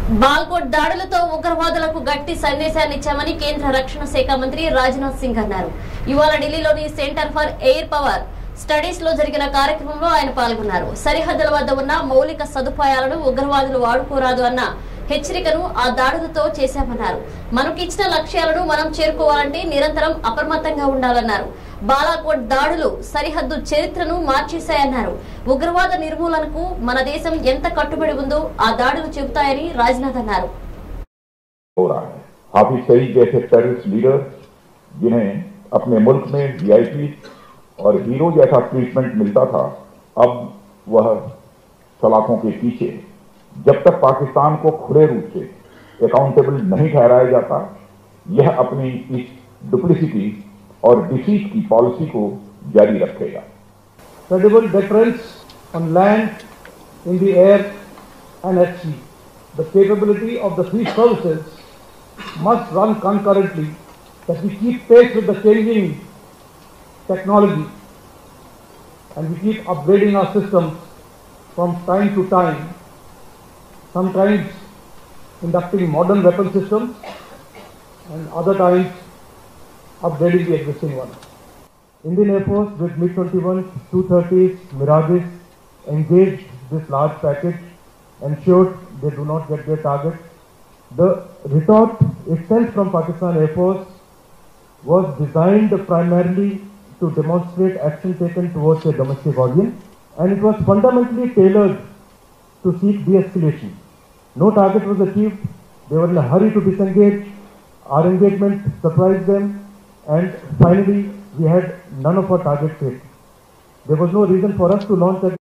బాల్కోట్ దాడులతో ఉగ్రవాదులకు గట్టి సందేశాన్ని ఇచ్చామని కేంద్ర రక్షణ శాఖ మంత్రి రాజ్నాథ్ సింగ్ అన్నారు. ఇవాళ ఢిల్లీలోని centre for air power studies లో జరిగిన కార్యక్రమంలో ఆయన పాల్గొన్నారు. సరిహద్దుల వద్ద ఉన్న మౌలిక సదుపాయాలను ఉగ్రవాదులు వాడుకోరాదు అన్న హెచ్చరికను ఆ దాడులతో చేశామన్నారు. మనకు ఇచ్చిన లక్ష్యాలను మనం చేరుకోవాలంటే నిరంతరం అప్రమత్తంగా ఉండాలన్నారు. బాలాకోట్ దాడులు సరిహద్దు చరిత్రను మార్చేశాయన్నారు. ఉగ్రవాద నిర్మూలనకు మన దేశం ఎంత కట్టుబడి ఉందో ఆ దాడులు చెబుతాయని రాజ్నాథ్ అన్నారు. हाफिज सईद जैसे टेररिस्ट लीडर जिन्हें अपने मुल्क में वीआईपी और हीरो जैसा ट्रीटमेंट मिलता था, अब वह सलाखों के पीछे। जब तक पाकिस्तान को खुले रूप से अकाउंटेबल नहीं ठहराया जाता, यह अपनी इस डुप्लिसिटी और डिसीट की पॉलिसी को जारी रखेगा. Credible deterrence on land, in the air and at sea. The capability of the three services must run concurrently, that we keep pace with the changing technology and we keep upgrading our systems from time to time, sometimes inducting modern weapon systems and other times upgrading the existing one. Indian Air Force with MiG-21, Su-30s, Mirages engaged this large package, ensured they do not get their target. The retort itself from Pakistan Air Force was designed primarily to demonstrate action taken towards a domestic audience, and it was fundamentally tailored to seek de-escalation. No target was achieved. They were in a hurry to disengage. Our engagement surprised them, and finally we had none of our targets hit. There was no reason for us to launch a